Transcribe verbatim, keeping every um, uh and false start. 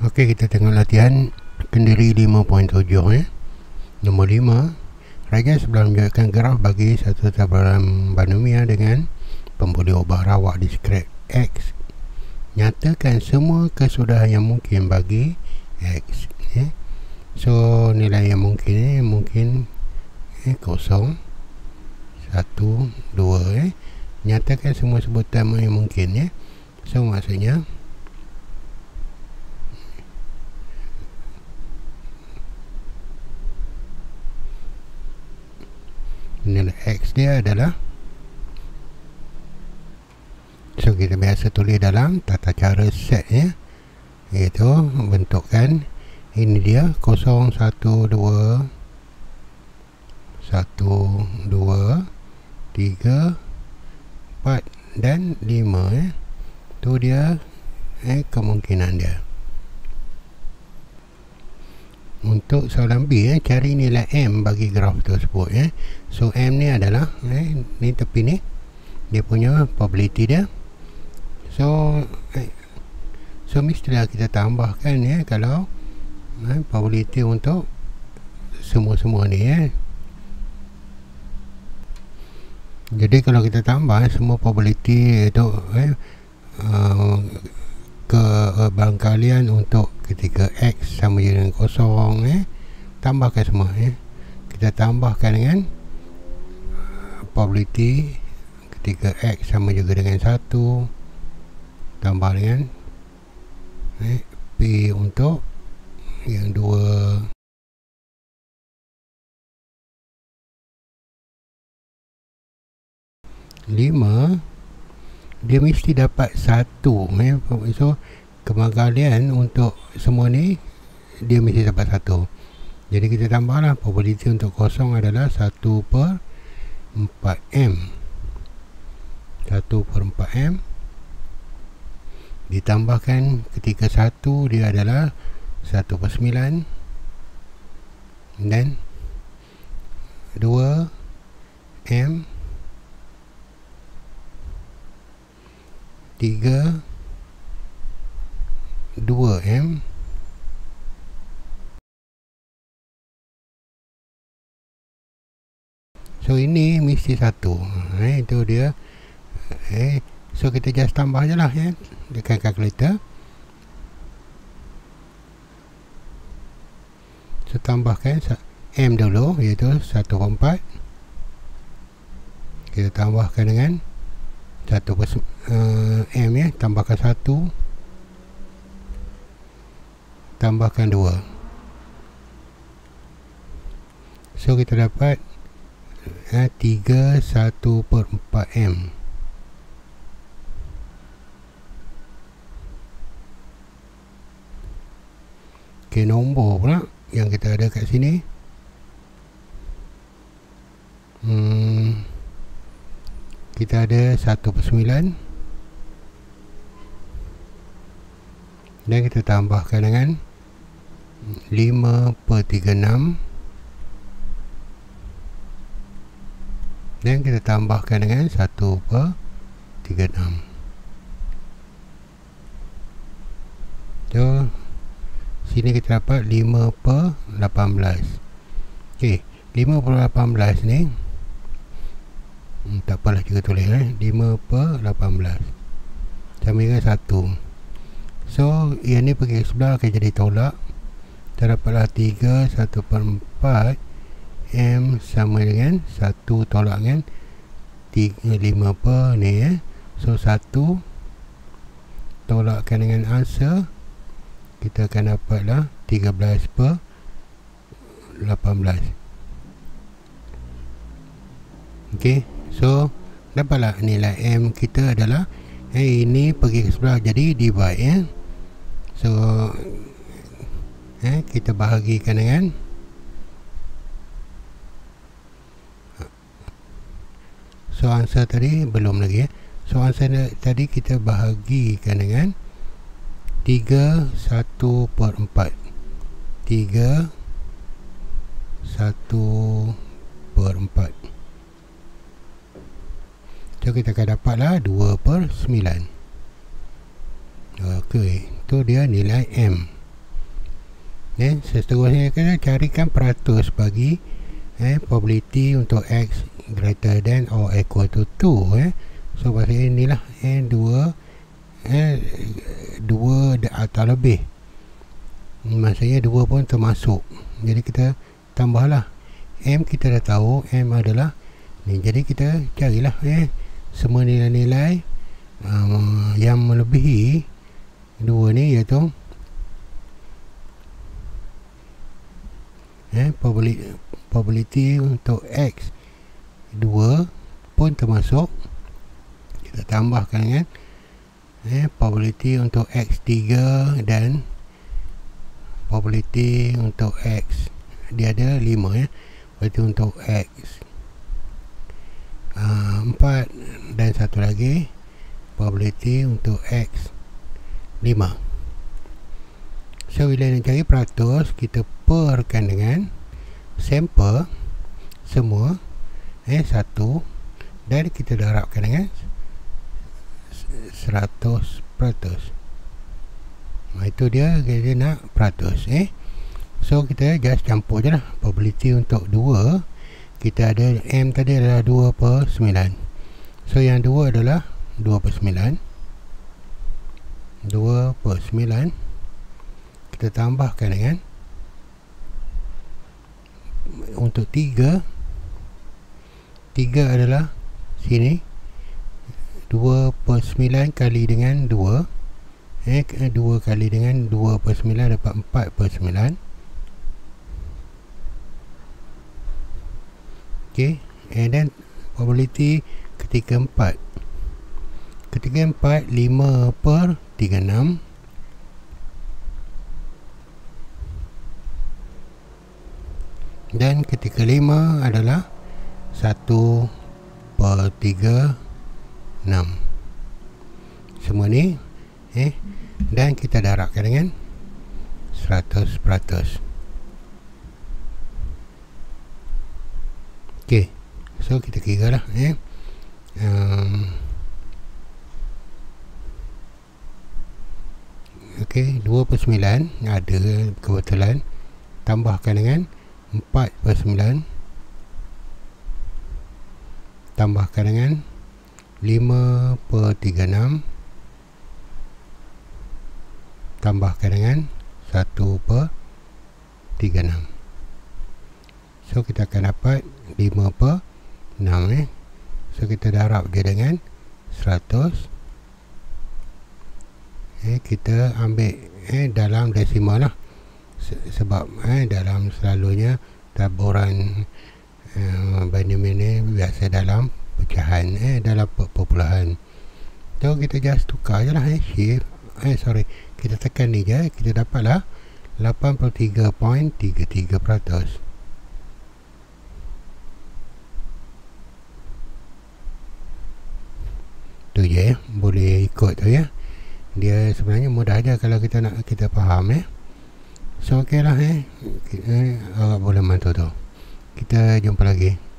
Okey, kita tengok latihan Kendiri lima titik tujuh eh. Nombor lima. Raja sebelah menunjukkan graf bagi satu taburan binomial dengan pembuli ubah rawak diskret X. Nyatakan semua kesudahan yang mungkin bagi X. Eh. So, nilai yang mungkin eh, mungkin eh, kosong, satu, dua eh. Nyatakan semua sebutan yang mungkin eh. So, maksudnya nilai X dia adalah, so kita biasa tulis dalam tata cara set ya, iaitu bentukkan ini dia kosong, satu, dua, satu, dua, tiga, empat dan lima ya. Tu dia eh, kemungkinan dia. Untuk soalan B eh, cari nilai M bagi graf tersebut eh. So M ni adalah eh, ni tepi ni dia punya probability dia. So eh, so mestilah kita tambahkan ya, kalau eh, probability untuk semua-semua ni eh. Jadi kalau kita tambah eh, semua probability itu eh, uh, kebangkalian untuk ketika X sama dengan kosong eh, tambahkan semua eh. Kita tambahkan dengan probability ketika X sama juga dengan satu, tambah dengan eh, P untuk yang dua, lima. Dia mesti dapat satu eh. So kebangkalian untuk semua ni dia mesti dapat satu. Jadi kita tambahlah probability untuk kosong adalah satu per empat M. satu per empat M ditambahkan ketika satu dia adalah satu per sembilan, dan dua M, tiga, dua M, so ini mesti satu eh, itu dia eh, so kita just tambah je lah ya, dekat kalkulator. So tambahkan M dulu, iaitu satu per empat, kita tambahkan dengan satu per uh, M ya, tambahkan satu, tambahkan dua. So kita dapat uh, tiga, satu per empat M. Ok, nombor pula yang kita ada kat sini. Hmm Kita ada satu per sembilan, dan kita tambahkan dengan lima per tiga puluh enam, dan kita tambahkan dengan satu per tiga puluh enam. So sini kita dapat lima per lapan belas. Ok, lima per lapan belas ni Hmm, tak apalah kita tulis eh. lima per lapan belas sama dengan satu. So yang ni pergi ke sebelah akan jadi tolak. Kita dapatlah tiga, satu per empat M sama dengan satu tolak dengan tiga, lima per ni eh. So satu tolakkan dengan answer, kita akan dapatlah tiga belas per lapan belas. Ok, so dapatlah nilai M kita adalah eh, ini pergi ke sebelah jadi divide ya. So eh, kita bahagikan dengan so answer tadi belum lagi ya. So answer tadi kita bahagikan dengan tiga, satu per empat, tiga, satu per empat. So kita akan dapatlah dua per sembilan. Ok, tu dia nilai M. eh, seterusnya kita carikan peratus bagi eh, probability untuk X greater than or equal to two. eh. So pasal inilah eh, dua eh, dua atau lebih, maksudnya dua pun termasuk. Jadi kita tambahlah M, kita dah tahu M adalah ni, jadi kita carilah eh, semua nilai-nilai uh, yang melebihi dua ni, iaitu eh, probability, probability untuk X dua pun termasuk. Kita tambahkan kan eh, probability untuk X tiga dan probability untuk X, dia ada lima ya. Berarti untuk X uh, empat dan satu lagi probability untuk X lima. So bila nak cari peratus, kita perkan dengan sampel semua eh satu, dan kita darabkan dengan seratus peratus. Nah, itu dia kita nak peratus eh. So kita just campur je lah. Probability untuk dua, kita ada M tadi adalah dua per sembilan. So yang dua adalah dua per sembilan, dua per sembilan. Kita tambahkan dengan untuk tiga, tiga adalah sini dua per sembilan kali dengan dua eh, dua kali dengan dua per sembilan dapat empat per sembilan. ok, and then probability ketika empat, ketika empat lima per tiga puluh enam, dan ketika lima adalah satu per tiga puluh enam. Semua ni eh, dan kita darabkan dengan seratus peratus. ok, so kita kira lah eh. um, ok, dua per sembilan ada kebetulan, tambahkan dengan empat per sembilan, tambahkan dengan lima per tiga puluh enam, tambahkan dengan satu per tiga puluh enam. So kita akan dapat lima per enam eh. So kita darab dia dengan seratus eh, kita ambil eh, dalam desimal lah. Sebab eh, dalam selalunya taburan eh, binary ni biasa dalam pecahan eh, dalam perpuluhan. So kita just tukar je lah eh, shift eh sorry kita tekan ni je, kita dapatlah lapan puluh tiga perpuluhan tiga tiga peratus. Tu je eh, boleh ikut tu ya. Dia sebenarnya mudah aja kalau kita nak kita faham eh. So ok lah eh, kita, eh agak boleh bantu tu. Kita jumpa lagi.